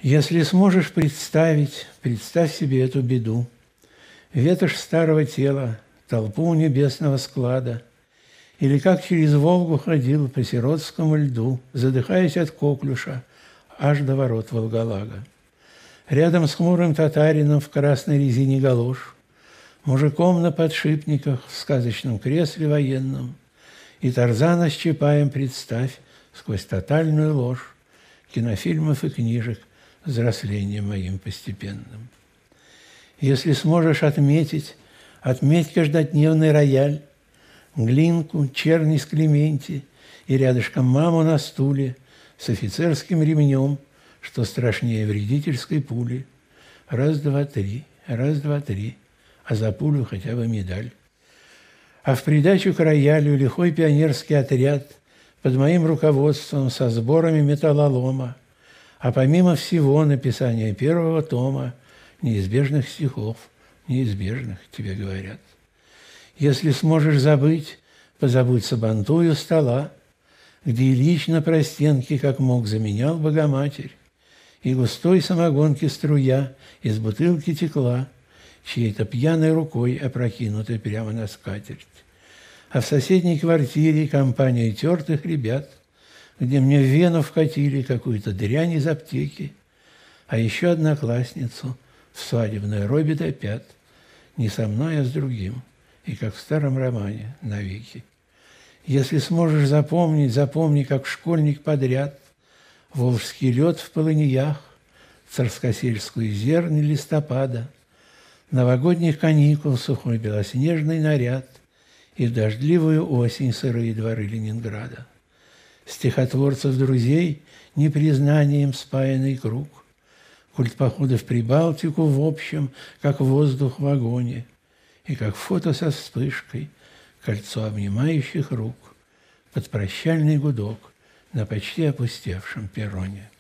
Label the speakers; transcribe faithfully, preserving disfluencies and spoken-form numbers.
Speaker 1: Если сможешь представить, представь себе эту беду. Ветошь старого тела, толпу небесного склада, или как через Волгу ходил по сиротскому льду, задыхаясь от коклюша, аж до ворот Волголага. Рядом с хмурым татарином в красной резине галош, мужиком на подшипниках в сказочном кресле военном, и Тарзана с Чапаем представь сквозь тотальную ложь кинофильмов и книжек взрослением моим постепенным. Если сможешь отметить, отметь каждодневный рояль, Глинку, черни с Клементи и рядышком маму на стуле с офицерским ремнем, что страшнее вредительской пули. Раз, два, три, раз, два, три, а за пулю хотя бы медаль. А в придачу к роялю лихой пионерский отряд под моим руководством со сборами металлолома, а помимо всего написание первого тома неизбежных стихов, неизбежных, тебе говорят. Если сможешь забыть, позабудь сабантую стола, где Ильич на простенке, как мог, заменял Богоматерь, и густой самогонки струя из бутылки текла, чьей-то пьяной рукой опрокинутой прямо на скатерть. А в соседней квартире компания тертых ребят, где мне в вену вкатили какую-то дрянь из аптеки, а еще одноклассницу в свадебной робе до пят, не со мной, а с другим, и как в старом романе навеки. Если сможешь запомнить, запомни, как школьник подряд, волжский лед в полыньях, царскосельскую зернь листопада, новогодних каникул сухой белоснежный наряд и в дождливую осень сырые дворы Ленинграда. Стихотворцев-друзей непризнанием спаянный круг, культ похода в Прибалтику в общем, как воздух в вагоне, и как фото со вспышкой, кольцо обнимающих рук, под прощальный гудок на почти опустевшем перроне.